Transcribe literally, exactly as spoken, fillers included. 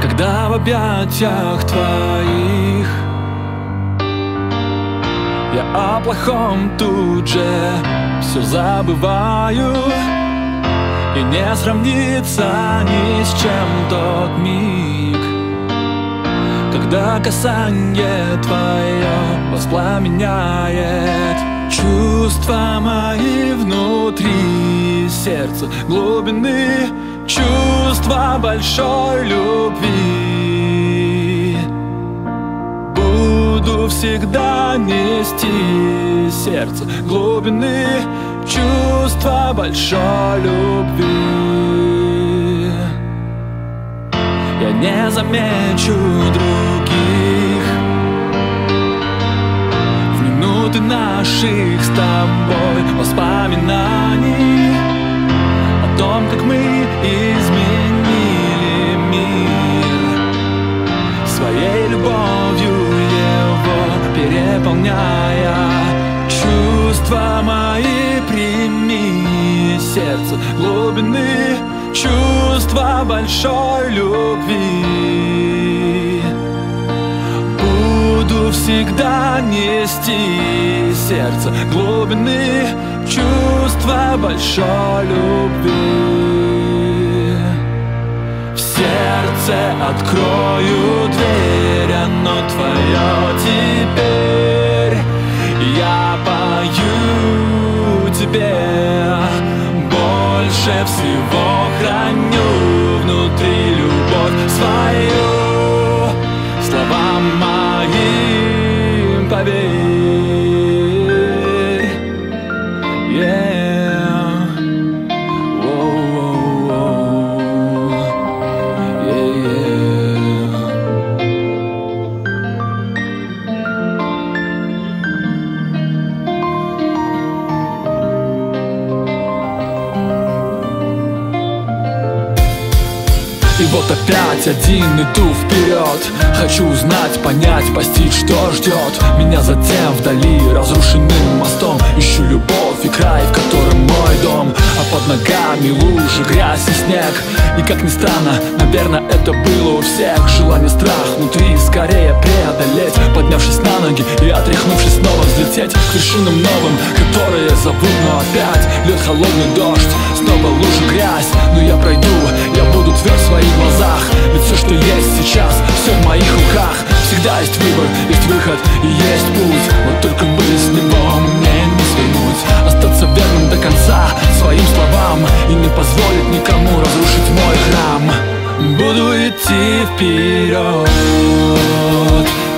когда в объятиях твоих я о плохом тут же все забываю, и не сравнится ни с чем тот миг, когда касание твое воспламеняет чувства мои внутри сердца глубины, чувства большой любви. Буду всегда нести сердце глубины, чувства большой любви. Я не замечу других в минуты наших с тобой воспоминаний о том, как мы изменили мир, своей любовью его переполняя. Чувства мои прими, сердце глубины, чувства большой любви. Буду всегда нести сердце глубины, чувства большой любви. В сердце открою дверь, оно твое теперь. Я пою тебе, больше всего храню внутри любовь свою. Словам моим поверь, yeah. Воу-воу-воу. Yeah-yeah. И вот опять один иду вперед. Хочу узнать, понять, постичь, что ждет меня затем вдали разрушенным мостом. Ищу любовь и край, в котором мой дом, а под ногами лужи, грязь и снег. И как ни странно, наверное, это было у всех. Желание, страх внутри скорее преодолеть, поднявшись на ноги и отряхнувшись снова взлететь к вершинам новым, которые зовут, но опять льет холодный дождь. Снова лужи, грязь, но я пройду, я буду тверд в своих глазах. Ведь все, что есть сейчас, все в моих руках. Всегда есть выбор, есть выход и есть путь. Вот только бы с него мне не свернуть, остаться верным до конца своим словам и не позволить никому разрушить мой храм. Буду идти вперед,